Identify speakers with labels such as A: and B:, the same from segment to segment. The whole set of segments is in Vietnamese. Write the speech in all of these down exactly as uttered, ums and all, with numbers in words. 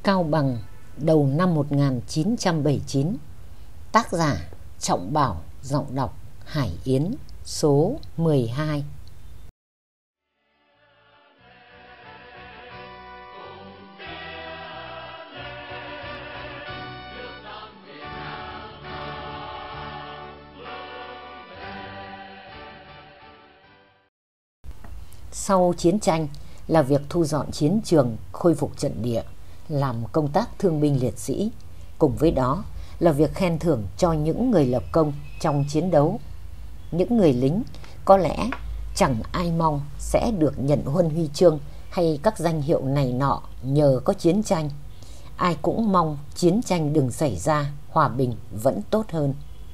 A: Cao Bằng đầu năm một nghìn chín trăm bảy mươi chín. Tác giả Trọng Bảo, giọng đọc Hải Yến, số mười hai. Sau chiến tranh là việc thu dọn chiến trường, khôi phục trận địa, làm công tác thương binh liệt sĩ. Cùng với đó là việc khen thưởng cho những người lập công trong chiến đấu. Những người lính có lẽ chẳng ai mong sẽ được nhận huân huy chương hay các danh hiệu này nọ nhờ có chiến tranh. Ai cũng mong chiến tranh đừng xảy ra, hòa bình vẫn tốt hơn.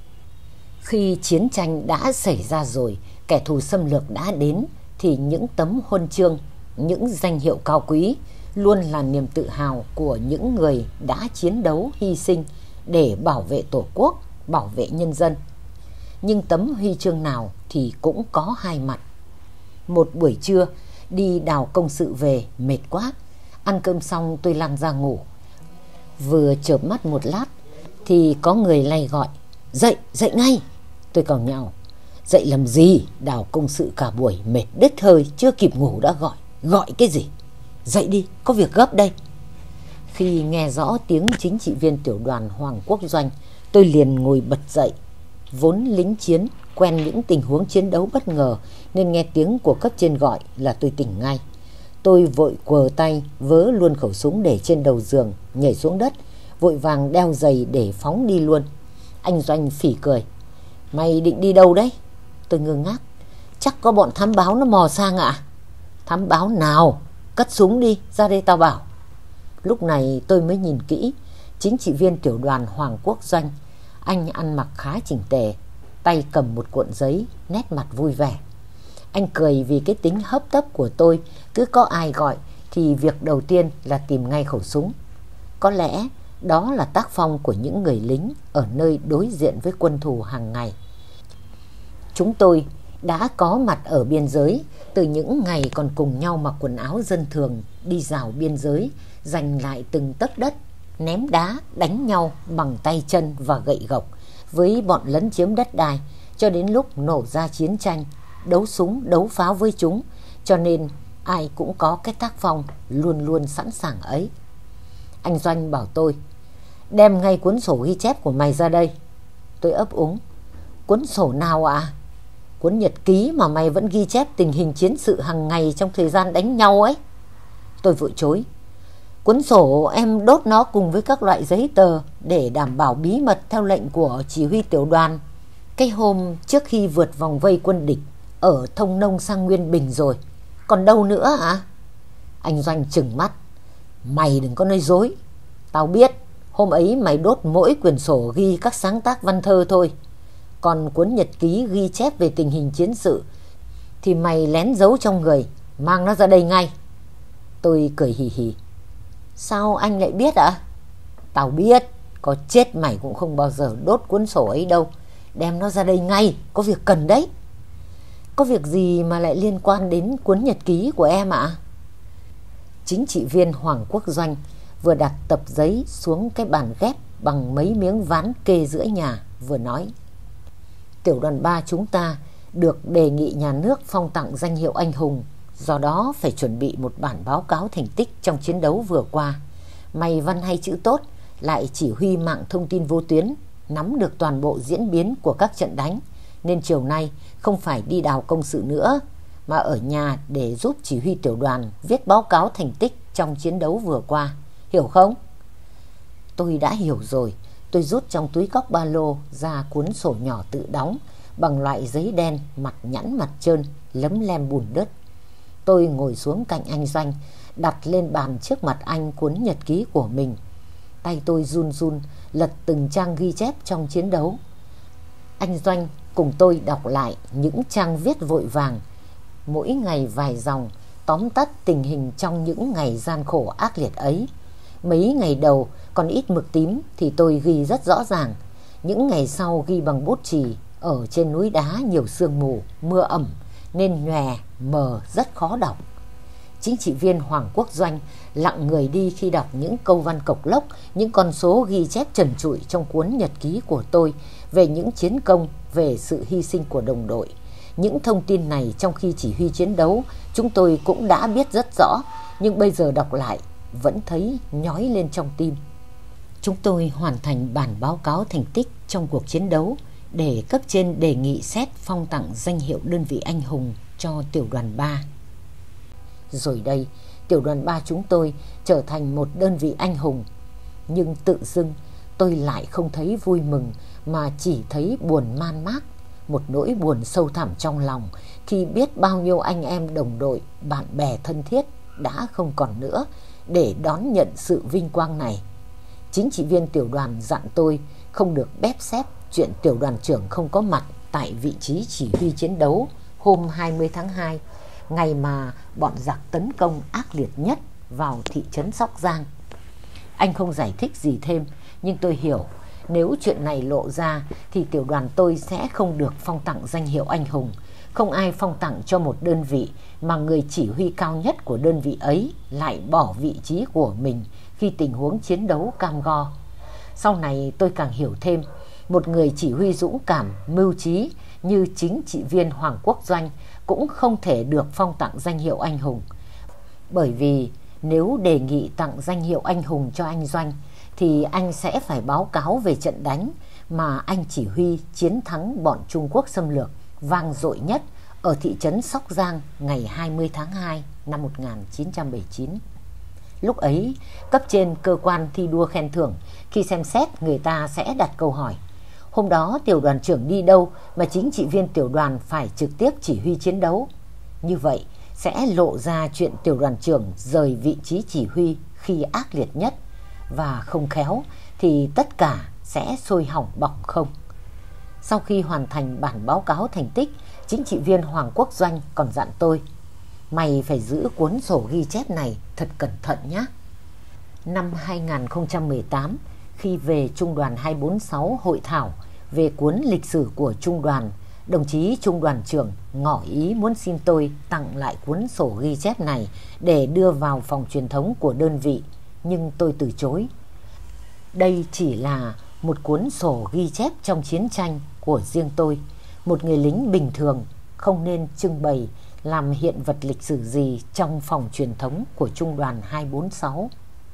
A: Khi chiến tranh đã xảy ra rồi, kẻ thù xâm lược đã đến, thì những tấm huân chương, những danh hiệu cao quý luôn là niềm tự hào của những người đã chiến đấu hy sinh để bảo vệ Tổ quốc, bảo vệ nhân dân. Nhưng tấm huy chương nào thì cũng có hai mặt. Một buổi trưa đi đào công sự về mệt quá, ăn cơm xong tôi lăn ra ngủ. Vừa chợp mắt một lát thì có người lay gọi: "Dậy, dậy ngay!" Tôi càu nhàu: "Dậy làm gì? Đào công sự cả buổi mệt đứt hơi, chưa kịp ngủ đã gọi. Gọi cái gì? Dậy đi, có việc gấp đây." Khi nghe rõ tiếng chính trị viên tiểu đoàn Hoàng Quốc Doanh, tôi liền ngồi bật dậy. Vốn lính chiến, quen những tình huống chiến đấu bất ngờ, nên nghe tiếng của cấp trên gọi là tôi tỉnh ngay. Tôi vội quờ tay vớ luôn khẩu súng để trên đầu giường, nhảy xuống đất, vội vàng đeo giày để phóng đi luôn. Anh Doanh phỉ cười: "Mày định đi đâu đấy?" Tôi ngơ ngác: "Chắc có bọn thám báo nó mò sang ạ." "Thám báo nào? Cất súng đi, ra đây tao bảo." Lúc này tôi mới nhìn kỹ chính trị viên tiểu đoàn Hoàng Quốc Doanh. Anh ăn mặc khá chỉnh tề, tay cầm một cuộn giấy, nét mặt vui vẻ. Anh cười vì cái tính hấp tấp của tôi, cứ có ai gọi thì việc đầu tiên là tìm ngay khẩu súng. Có lẽ đó là tác phong của những người lính ở nơi đối diện với quân thù hàng ngày. Chúng tôi đã có mặt ở biên giới từ những ngày còn cùng nhau mặc quần áo dân thường đi rào biên giới, giành lại từng tấc đất, ném đá, đánh nhau bằng tay chân và gậy gộc với bọn lấn chiếm đất đai, cho đến lúc nổ ra chiến tranh, đấu súng đấu pháo với chúng, cho nên ai cũng có cái tác phong luôn luôn sẵn sàng ấy. Anh Doanh bảo tôi: "Đem ngay cuốn sổ ghi chép của mày ra đây." Tôi ấp úng: "Cuốn sổ nào ạ?" "Cuốn nhật ký mà mày vẫn ghi chép tình hình chiến sự hàng ngày trong thời gian đánh nhau ấy." Tôi vội chối: "Cuốn sổ em đốt nó cùng với các loại giấy tờ để đảm bảo bí mật theo lệnh của chỉ huy tiểu đoàn. Cái hôm trước khi vượt vòng vây quân địch ở Thông Nông sang Nguyên Bình rồi, còn đâu nữa ạ?" Anh Doanh trừng mắt: "Mày đừng có nói dối. Tao biết hôm ấy mày đốt mỗi quyển sổ ghi các sáng tác văn thơ thôi. Còn cuốn nhật ký ghi chép về tình hình chiến sự thì mày lén giấu trong người, mang nó ra đây ngay." Tôi cười hì hì: "Sao anh lại biết ạ?" "Tao biết, có chết mày cũng không bao giờ đốt cuốn sổ ấy đâu. Đem nó ra đây ngay, có việc cần đấy." "Có việc gì mà lại liên quan đến cuốn nhật ký của em ạ?" Chính trị viên Hoàng Quốc Doanh vừa đặt tập giấy xuống cái bàn ghép bằng mấy miếng ván kê giữa nhà, vừa nói: "Tiểu đoàn ba chúng ta được đề nghị nhà nước phong tặng danh hiệu anh hùng, do đó phải chuẩn bị một bản báo cáo thành tích trong chiến đấu vừa qua. Mày văn hay chữ tốt, lại chỉ huy mạng thông tin vô tuyến, nắm được toàn bộ diễn biến của các trận đánh, nên chiều nay không phải đi đào công sự nữa, mà ở nhà để giúp chỉ huy tiểu đoàn viết báo cáo thành tích trong chiến đấu vừa qua. Hiểu không?" Tôi đã hiểu rồi. Tôi rút trong túi cóc ba lô ra cuốn sổ nhỏ tự đóng bằng loại giấy đen, mặt nhẵn mặt trơn, lấm lem bùn đất. Tôi ngồi xuống cạnh anh Doanh, đặt lên bàn trước mặt anh cuốn nhật ký của mình. Tay tôi run run lật từng trang ghi chép trong chiến đấu. Anh Doanh cùng tôi đọc lại những trang viết vội vàng, mỗi ngày vài dòng, tóm tắt tình hình trong những ngày gian khổ ác liệt ấy. Mấy ngày đầu còn ít mực tím thì tôi ghi rất rõ ràng. Những ngày sau ghi bằng bút chì. Ở trên núi đá nhiều sương mù, mưa ẩm nên nhòe mờ rất khó đọc. Chính trị viên Hoàng Quốc Doanh lặng người đi khi đọc những câu văn cộc lốc, những con số ghi chép trần trụi trong cuốn nhật ký của tôi về những chiến công, về sự hy sinh của đồng đội. Những thông tin này trong khi chỉ huy chiến đấu chúng tôi cũng đã biết rất rõ, nhưng bây giờ đọc lại vẫn thấy nhói lên trong tim. Chúng tôi hoàn thành bản báo cáo thành tích trong cuộc chiến đấu để cấp trên đề nghị xét phong tặng danh hiệu đơn vị anh hùng cho tiểu đoàn ba. Rồi đây, tiểu đoàn ba chúng tôi trở thành một đơn vị anh hùng. Nhưng tự dưng tôi lại không thấy vui mừng mà chỉ thấy buồn man mác, một nỗi buồn sâu thẳm trong lòng khi biết bao nhiêu anh em đồng đội, bạn bè thân thiết đã không còn nữa để đón nhận sự vinh quang này. Chính trị viên tiểu đoàn dặn tôi không được bép xép chuyện tiểu đoàn trưởng không có mặt tại vị trí chỉ huy chiến đấu hôm hai mươi tháng hai, ngày mà bọn giặc tấn công ác liệt nhất vào thị trấn Sóc Giang. Anh không giải thích gì thêm, nhưng tôi hiểu nếu chuyện này lộ ra thì tiểu đoàn tôi sẽ không được phong tặng danh hiệu anh hùng. Không ai phong tặng cho một đơn vị mà người chỉ huy cao nhất của đơn vị ấy lại bỏ vị trí của mình khi tình huống chiến đấu cam go. Sau này tôi càng hiểu thêm, một người chỉ huy dũng cảm, mưu trí như chính trị viên Hoàng Quốc Doanh cũng không thể được phong tặng danh hiệu anh hùng. Bởi vì nếu đề nghị tặng danh hiệu anh hùng cho anh Doanh thì anh sẽ phải báo cáo về trận đánh mà anh chỉ huy chiến thắng bọn Trung Quốc xâm lược vang dội nhất ở thị trấn Sóc Giang ngày hai mươi tháng hai năm một nghìn chín trăm bảy mươi chín. Lúc ấy, cấp trên cơ quan thi đua khen thưởng khi xem xét người ta sẽ đặt câu hỏi: hôm đó tiểu đoàn trưởng đi đâu mà chính trị viên tiểu đoàn phải trực tiếp chỉ huy chiến đấu? Như vậy sẽ lộ ra chuyện tiểu đoàn trưởng rời vị trí chỉ huy khi ác liệt nhất, và không khéo thì tất cả sẽ sôi hỏng bỏng không. Sau khi hoàn thành bản báo cáo thành tích, chính trị viên Hoàng Quốc Doanh còn dặn tôi: mày phải giữ cuốn sổ ghi chép này thật cẩn thận nhé. Năm hai nghìn không trăm mười tám, khi về trung đoàn hai bốn sáu hội thảo về cuốn lịch sử của trung đoàn, đồng chí trung đoàn trưởng ngỏ ý muốn xin tôi tặng lại cuốn sổ ghi chép này để đưa vào phòng truyền thống của đơn vị, nhưng tôi từ chối. Đây chỉ là một cuốn sổ ghi chép trong chiến tranh của riêng tôi, một người lính bình thường, không nên trưng bày làm hiện vật lịch sử gì trong phòng truyền thống của trung đoàn hai bốn sáu.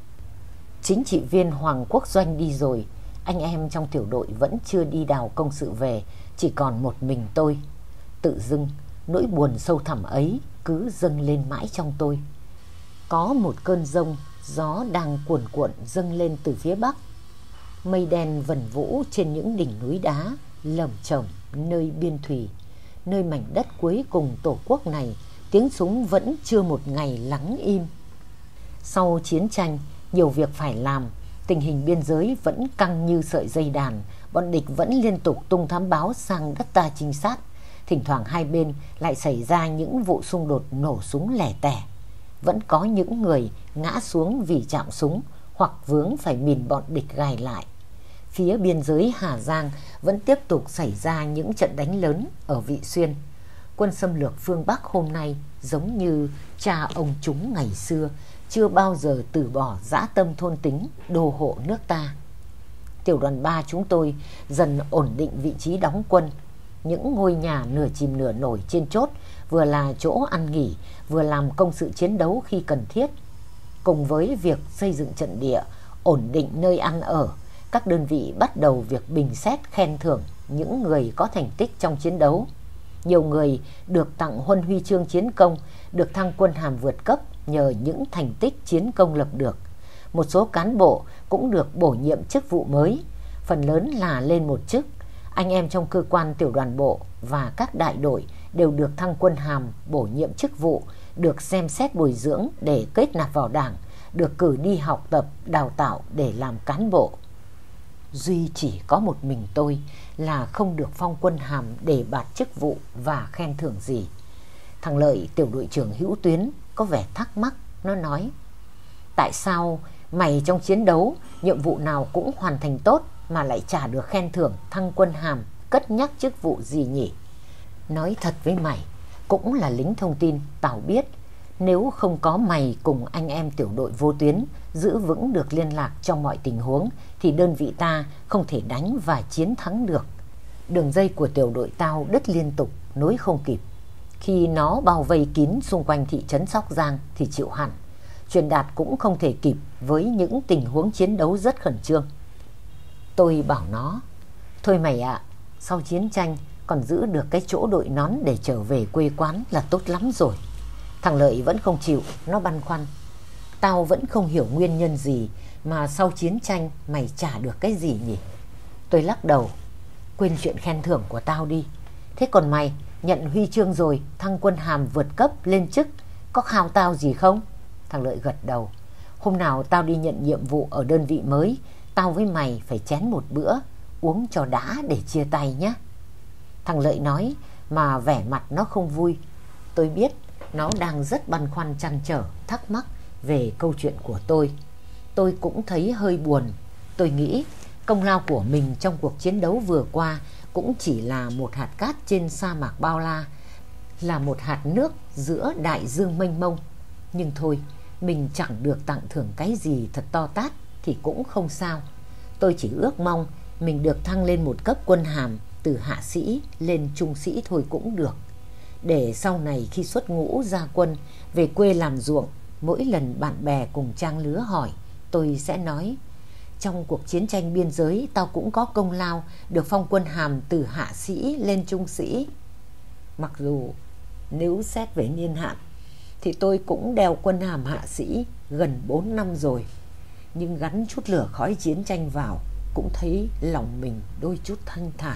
A: Chính trị viên Hoàng Quốc Doanh đi rồi, anh em trong tiểu đội vẫn chưa đi đào công sự về, chỉ còn một mình tôi. Tự dưng nỗi buồn sâu thẳm ấy cứ dâng lên mãi trong tôi. Có một cơn giông gió đang cuồn cuộn dâng lên từ phía bắc. Mây đen vần vũ trên những đỉnh núi đá lởm chởm nơi biên thùy, nơi mảnh đất cuối cùng tổ quốc này. Tiếng súng vẫn chưa một ngày lắng im. Sau chiến tranh nhiều việc phải làm, tình hình biên giới vẫn căng như sợi dây đàn, bọn địch vẫn liên tục tung thám báo sang đất ta trinh sát. Thỉnh thoảng hai bên lại xảy ra những vụ xung đột nổ súng lẻ tẻ. Vẫn có những người ngã xuống vì chạm súng hoặc vướng phải mìn bọn địch gài lại. Phía biên giới Hà Giang vẫn tiếp tục xảy ra những trận đánh lớn ở Vị Xuyên. Quân xâm lược phương Bắc hôm nay giống như cha ông chúng ngày xưa, chưa bao giờ từ bỏ dã tâm thôn tính đô hộ nước ta. Tiểu đoàn ba chúng tôi dần ổn định vị trí đóng quân. Những ngôi nhà nửa chìm nửa nổi trên chốt vừa là chỗ ăn nghỉ, vừa làm công sự chiến đấu khi cần thiết. Cùng với việc xây dựng trận địa, ổn định nơi ăn ở, các đơn vị bắt đầu việc bình xét khen thưởng những người có thành tích trong chiến đấu. Nhiều người được tặng huân huy chương chiến công, được thăng quân hàm vượt cấp nhờ những thành tích chiến công lập được. Một số cán bộ cũng được bổ nhiệm chức vụ mới, phần lớn là lên một chức. Anh em trong cơ quan tiểu đoàn bộ và các đại đội đều được thăng quân hàm, bổ nhiệm chức vụ, được xem xét bồi dưỡng để kết nạp vào đảng, được cử đi học tập, đào tạo để làm cán bộ. Duy chỉ có một mình tôi là không được phong quân hàm để bạt chức vụ và khen thưởng gì. Thằng Lợi, tiểu đội trưởng hữu tuyến, có vẻ thắc mắc. Nó nói: tại sao mày trong chiến đấu nhiệm vụ nào cũng hoàn thành tốt mà lại chả được khen thưởng, thăng quân hàm, cất nhắc chức vụ gì nhỉ? Nói thật với mày, cũng là lính thông tin, tao biết Nếu không có mày cùng anh em tiểu đội vô tuyến giữ vững được liên lạc trong mọi tình huống thì đơn vị ta không thể đánh và chiến thắng được. Đường dây của tiểu đội tao đứt liên tục, nối không kịp. Khi nó bao vây kín xung quanh thị trấn Sóc Giang thì chịu hẳn. Truyền đạt cũng không thể kịp với những tình huống chiến đấu rất khẩn trương. Tôi bảo nó, thôi mày ạ, à, sau chiến tranh còn giữ được cái chỗ đội nón để trở về quê quán là tốt lắm rồi. Thằng Lợi vẫn không chịu, nó băn khoăn. Tao vẫn không hiểu nguyên nhân gì mà sau chiến tranh mày trả được cái gì nhỉ? Tôi lắc đầu, quên chuyện khen thưởng của tao đi. Thế còn mày, nhận huy chương rồi, thăng quân hàm vượt cấp lên chức, có khao tao gì không? Thằng Lợi gật đầu. Hôm nào tao đi nhận nhiệm vụ ở đơn vị mới, tao với mày phải chén một bữa, uống cho đã để chia tay nhé. Thằng Lợi nói mà vẻ mặt nó không vui. Tôi biết nó đang rất băn khoăn trăn trở, thắc mắc về câu chuyện của tôi. Tôi cũng thấy hơi buồn. Tôi nghĩ công lao của mình trong cuộc chiến đấu vừa qua cũng chỉ là một hạt cát trên sa mạc bao la, là một hạt nước giữa đại dương mênh mông. Nhưng thôi, mình chẳng được tặng thưởng cái gì thật to tát thì cũng không sao. Tôi chỉ ước mong mình được thăng lên một cấp quân hàm, từ hạ sĩ lên trung sĩ thôi cũng được. Để sau này khi xuất ngũ ra quân, về quê làm ruộng, mỗi lần bạn bè cùng trang lứa hỏi, tôi sẽ nói, trong cuộc chiến tranh biên giới tao cũng có công lao được phong quân hàm từ hạ sĩ lên trung sĩ. Mặc dù nếu xét về niên hạn thì tôi cũng đeo quân hàm hạ sĩ gần bốn năm rồi, nhưng gắn chút lửa khói chiến tranh vào cũng thấy lòng mình đôi chút thanh thản.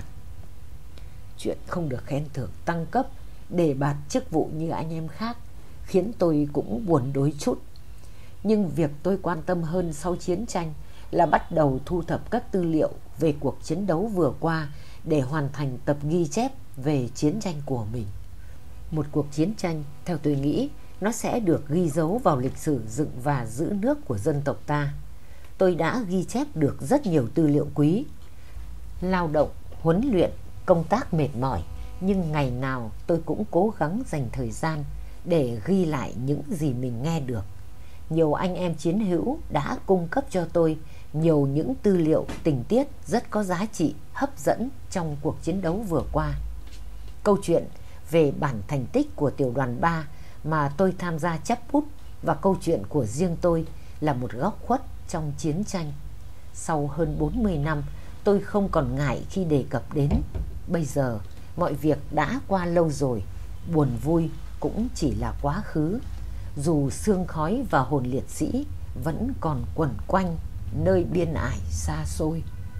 A: Chuyện không được khen thưởng tăng cấp, đề bạt chức vụ như anh em khác khiến tôi cũng buồn đôi chút. Nhưng việc tôi quan tâm hơn sau chiến tranh là bắt đầu thu thập các tư liệu về cuộc chiến đấu vừa qua để hoàn thành tập ghi chép về chiến tranh của mình. Một cuộc chiến tranh, theo tôi nghĩ, nó sẽ được ghi dấu vào lịch sử dựng và giữ nước của dân tộc ta. Tôi đã ghi chép được rất nhiều tư liệu quý. Lao động, huấn luyện, công tác mệt mỏi, nhưng ngày nào tôi cũng cố gắng dành thời gian để ghi lại những gì mình nghe được. Nhiều anh em chiến hữu đã cung cấp cho tôi nhiều những tư liệu tình tiết rất có giá trị, hấp dẫn trong cuộc chiến đấu vừa qua. Câu chuyện về bản thành tích của tiểu đoàn ba mà tôi tham gia chép bút và câu chuyện của riêng tôi là một góc khuất trong chiến tranh. Sau hơn bốn mươi năm, tôi không còn ngại khi đề cập đến. Bây giờ, mọi việc đã qua lâu rồi, buồn vui cũng chỉ là quá khứ, dù xương khói và hồn liệt sĩ vẫn còn quẩn quanh nơi biên ải xa xôi.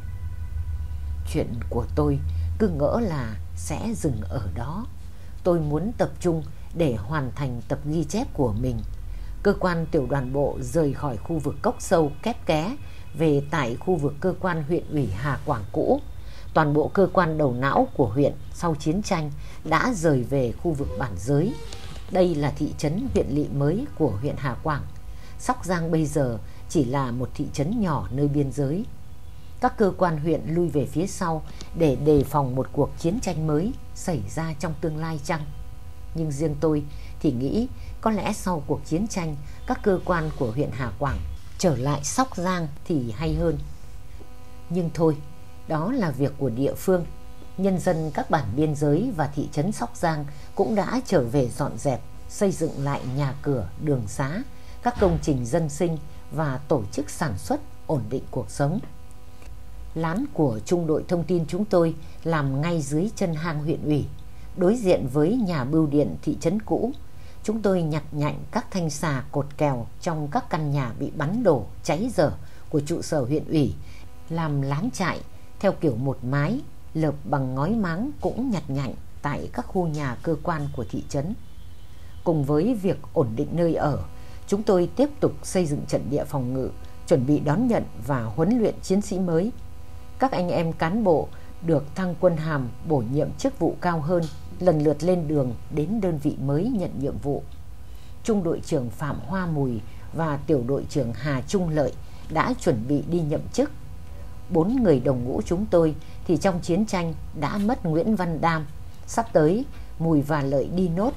A: Chuyện của tôi cứ ngỡ là sẽ dừng ở đó. Tôi muốn tập trung để hoàn thành tập ghi chép của mình. Cơ quan tiểu đoàn bộ rời khỏi khu vực cốc sâu kép ké về tại khu vực cơ quan huyện ủy Hà Quảng cũ. Toàn bộ cơ quan đầu não của huyện sau chiến tranh đã rời về khu vực Bản Giới. Đây là thị trấn huyện lỵ mới của huyện Hà Quảng. Sóc Giang bây giờ chỉ là một thị trấn nhỏ nơi biên giới. Các cơ quan huyện lui về phía sau để đề phòng một cuộc chiến tranh mới xảy ra trong tương lai chăng? Nhưng riêng tôi thì nghĩ có lẽ sau cuộc chiến tranh, các cơ quan của huyện Hà Quảng trở lại Sóc Giang thì hay hơn. Nhưng thôi, đó là việc của địa phương. Nhân dân các bản biên giới và thị trấn Sóc Giang cũng đã trở về dọn dẹp, xây dựng lại nhà cửa, đường xá, các công trình dân sinh và tổ chức sản xuất, ổn định cuộc sống. Lán của trung đội thông tin chúng tôi làm ngay dưới chân hang huyện ủy, đối diện với nhà bưu điện thị trấn cũ. Chúng tôi nhặt nhạnh các thanh xà cột kèo trong các căn nhà bị bắn đổ, cháy dở của trụ sở huyện ủy, làm lán trại theo kiểu một mái, lợp bằng ngói máng cũng nhặt nhạnh tại các khu nhà cơ quan của thị trấn. Cùng với việc ổn định nơi ở, chúng tôi tiếp tục xây dựng trận địa phòng ngự, chuẩn bị đón nhận và huấn luyện chiến sĩ mới. Các anh em cán bộ được thăng quân hàm, bổ nhiệm chức vụ cao hơn, lần lượt lên đường đến đơn vị mới nhận nhiệm vụ. Trung đội trưởng Phạm Hoa Mùi và tiểu đội trưởng Hà Trung Lợi đã chuẩn bị đi nhậm chức. Bốn người đồng ngũ chúng tôi thì trong chiến tranh đã mất Nguyễn Văn Đam. Sắp tới Mùi và Lợi đi nốt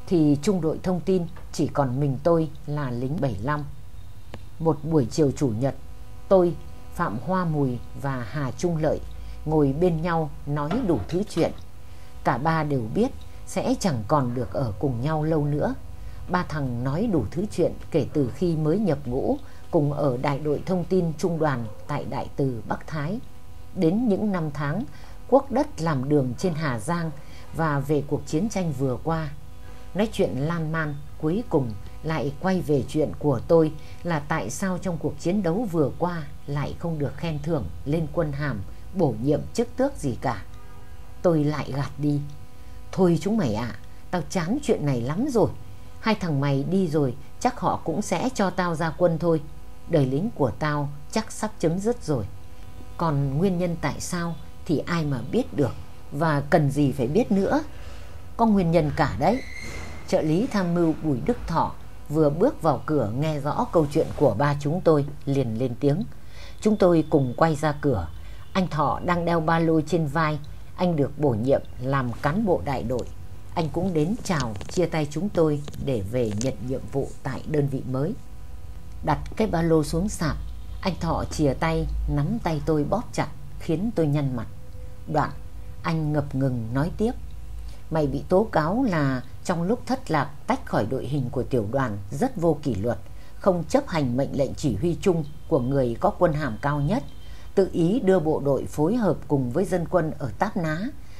A: thì trung đội thông tin chỉ còn mình tôi là lính bảy lăm. Một buổi chiều chủ nhật, tôi, Phạm Hoa Mùi và Hà Trung Lợi ngồi bên nhau nói đủ thứ chuyện. Cả ba đều biết sẽ chẳng còn được ở cùng nhau lâu nữa. Ba thằng nói đủ thứ chuyện kể từ khi mới nhập ngũ cùng ở đại đội thông tin trung đoàn tại Đại Từ, Bắc Thái, đến những năm tháng cuốc đất làm đường trên Hà Giang và về cuộc chiến tranh vừa qua. Nói chuyện lan man, cuối cùng lại quay về chuyện của tôi là tại sao trong cuộc chiến đấu vừa qua lại không được khen thưởng, lên quân hàm, bổ nhiệm chức tước gì cả. Tôi lại gạt đi. Thôi chúng mày ạ, à, tao chán chuyện này lắm rồi. Hai thằng mày đi rồi chắc họ cũng sẽ cho tao ra quân thôi. Đời lính của tao chắc sắp chấm dứt rồi. Còn nguyên nhân tại sao thì ai mà biết được, và cần gì phải biết nữa. Có nguyên nhân cả đấy. Trợ lý tham mưu Bùi Đức Thọ vừa bước vào cửa nghe rõ câu chuyện của ba chúng tôi liền lên tiếng. Chúng tôi cùng quay ra cửa. Anh Thọ đang đeo ba lô trên vai. Anh được bổ nhiệm làm cán bộ đại đội. Anh cũng đến chào chia tay chúng tôi để về nhận nhiệm vụ tại đơn vị mới. Đặt cái ba lô xuống sạp, anh Thọ chìa tay nắm tay tôi bóp chặt khiến tôi nhăn mặt. Đoạn anh ngập ngừng nói tiếp. Mày bị tố cáo là trong lúc thất lạc tách khỏi đội hình của tiểu đoàn rất vô kỷ luật, không chấp hành mệnh lệnh chỉ huy chung của người có quân hàm cao nhất, tự ý đưa bộ đội phối hợp cùng với dân quân ở Táp Ná,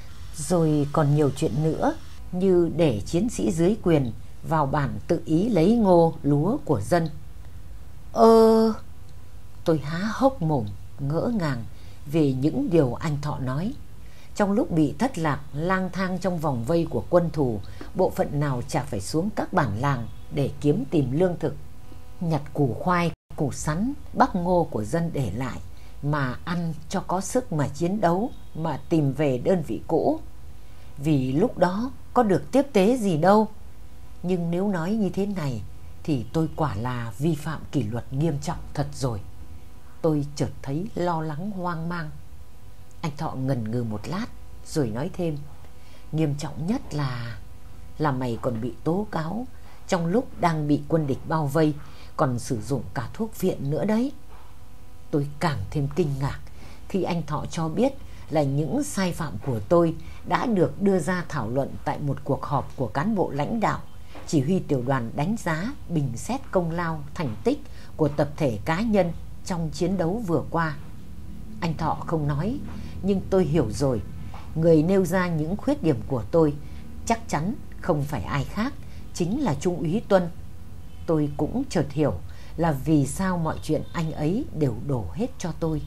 A: rồi còn nhiều chuyện nữa như để chiến sĩ dưới quyền vào bản tự ý lấy ngô lúa của dân. Ơ... Tôi há hốc mồm ngỡ ngàng về những điều anh Thọ nói. Trong lúc bị thất lạc lang thang trong vòng vây của quân thù, bộ phận nào chả phải xuống các bản làng để kiếm tìm lương thực, nhặt củ khoai, củ sắn, bắp ngô của dân để lại mà ăn cho có sức mà chiến đấu, mà tìm về đơn vị cũ. Vì lúc đó có được tiếp tế gì đâu. Nhưng nếu nói như thế này thì tôi quả là vi phạm kỷ luật nghiêm trọng thật rồi. Tôi chợt thấy lo lắng hoang mang. Anh Thọ ngần ngừ một lát rồi nói thêm. Nghiêm trọng nhất là Là mày còn bị tố cáo trong lúc đang bị quân địch bao vây còn sử dụng cả thuốc viện nữa đấy. Tôi càng thêm kinh ngạc khi anh Thọ cho biết là những sai phạm của tôi đã được đưa ra thảo luận tại một cuộc họp của cán bộ lãnh đạo, chỉ huy tiểu đoàn đánh giá, bình xét công lao, thành tích của tập thể cá nhân trong chiến đấu vừa qua. Anh Thọ không nói, nhưng tôi hiểu rồi. Người nêu ra những khuyết điểm của tôi chắc chắn không phải ai khác, chính là Trung úy Tuân. Tôi cũng chợt hiểu là vì sao mọi chuyện anh ấy đều đổ hết cho tôi.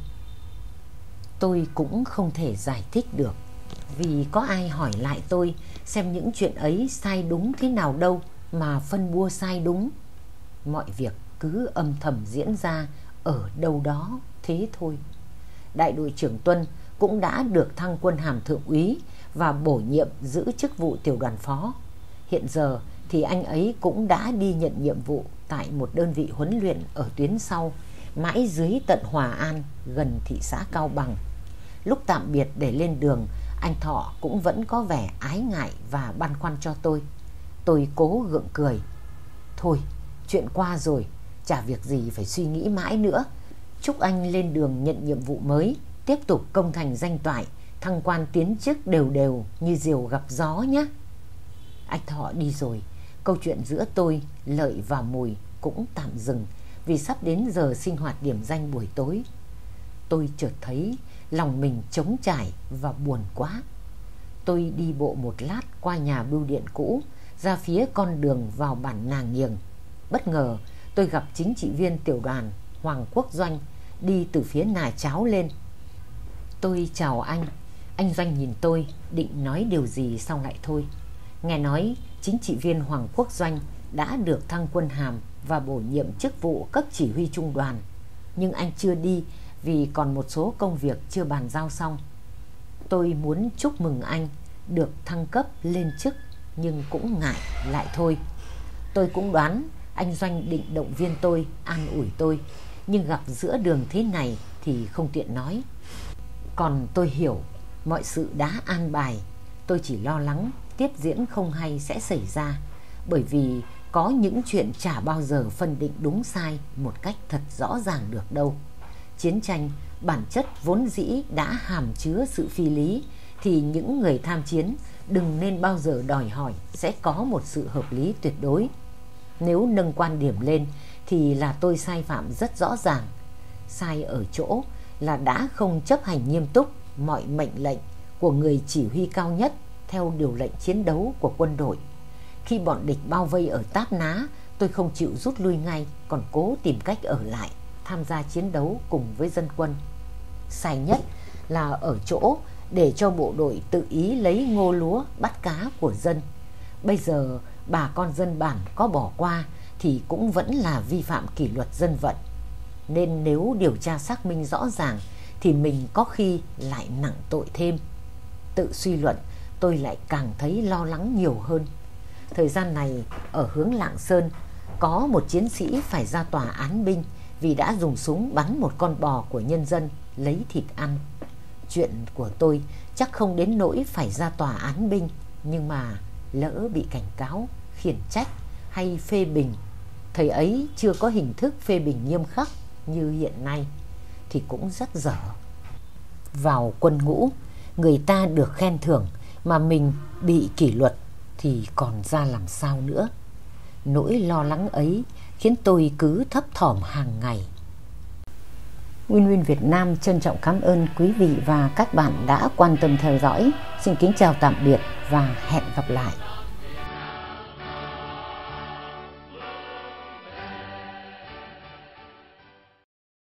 A: Tôi cũng không thể giải thích được, vì có ai hỏi lại tôi xem những chuyện ấy sai đúng thế nào đâu mà phân bua sai đúng. Mọi việc cứ âm thầm diễn ra ở đâu đó thế thôi. Đại đội trưởng Tuân cũng đã được thăng quân hàm thượng úy và bổ nhiệm giữ chức vụ tiểu đoàn phó. Hiện giờ thì anh ấy cũng đã đi nhận nhiệm vụ tại một đơn vị huấn luyện ở tuyến sau, mãi dưới tận Hòa An, gần thị xã Cao Bằng. Lúc tạm biệt để lên đường, anh Thọ cũng vẫn có vẻ ái ngại và băn khoăn cho tôi. Tôi cố gượng cười. Thôi, chuyện qua rồi, chả việc gì phải suy nghĩ mãi nữa. Chúc anh lên đường nhận nhiệm vụ mới, tiếp tục công thành danh toại, thăng quan tiến chức đều đều như diều gặp gió nhé. Anh Thọ đi rồi, câu chuyện giữa tôi, Lợi và Mùi cũng tạm dừng vì sắp đến giờ sinh hoạt điểm danh buổi tối. Tôi chợt thấy lòng mình trống trải và buồn quá. Tôi đi bộ một lát qua nhà bưu điện cũ, ra phía con đường vào bản Nàng Nghiềng. Bất ngờ tôi gặp chính trị viên tiểu đoàn Hoàng Quốc Doanh đi từ phía Nà Cháo lên. Tôi chào anh. Anh Doanh nhìn tôi định nói điều gì xong lại thôi. Nghe nói chính trị viên Hoàng Quốc Doanh đã được thăng quân hàm và bổ nhiệm chức vụ cấp chỉ huy trung đoàn, nhưng anh chưa đi vì còn một số công việc chưa bàn giao xong. Tôi muốn chúc mừng anh được thăng cấp lên chức, nhưng cũng ngại lại thôi. Tôi cũng đoán anh Doanh định động viên tôi, an ủi tôi, nhưng gặp giữa đường thế này thì không tiện nói. Còn tôi hiểu mọi sự đã an bài. Tôi chỉ lo lắng tiếp diễn không hay sẽ xảy ra. bởi vì có những chuyện chả bao giờ phân định đúng sai một cách thật rõ ràng được đâu. Chiến tranh bản chất vốn dĩ đã hàm chứa sự phi lý, thì những người tham chiến đừng nên bao giờ đòi hỏi sẽ có một sự hợp lý tuyệt đối. Nếu nâng quan điểm lên thì là tôi sai phạm rất rõ ràng. Sai ở chỗ là đã không chấp hành nghiêm túc mọi mệnh lệnh của người chỉ huy cao nhất theo điều lệnh chiến đấu của quân đội. Khi bọn địch bao vây ở Táp Ná, tôi không chịu rút lui ngay, còn cố tìm cách ở lại tham gia chiến đấu cùng với dân quân. Sai nhất là ở chỗ để cho bộ đội tự ý lấy ngô lúa bắt cá của dân. Bây giờ bà con dân bản có bỏ qua thì cũng vẫn là vi phạm kỷ luật dân vận, nên nếu điều tra xác minh rõ ràng thì mình có khi lại nặng tội thêm. Tự suy luận, tôi lại càng thấy lo lắng nhiều hơn. Thời gian này ở hướng Lạng Sơn có một chiến sĩ phải ra tòa án binh vì đã dùng súng bắn một con bò của nhân dân lấy thịt ăn. Chuyện của tôi chắc không đến nỗi phải ra tòa án binh, nhưng mà lỡ bị cảnh cáo, khiển trách hay phê bình, thời ấy chưa có hình thức phê bình nghiêm khắc như hiện nay, thì cũng rất dở. Vào quân ngũ, người ta được khen thưởng mà mình bị kỷ luật thì còn ra làm sao nữa. Nỗi lo lắng ấy khiến tôi cứ thấp thỏm hàng ngày. Win Win Việt Nam trân trọng cảm ơn quý vị và các bạn đã quan tâm theo dõi. Xin kính chào tạm biệt và hẹn gặp lại.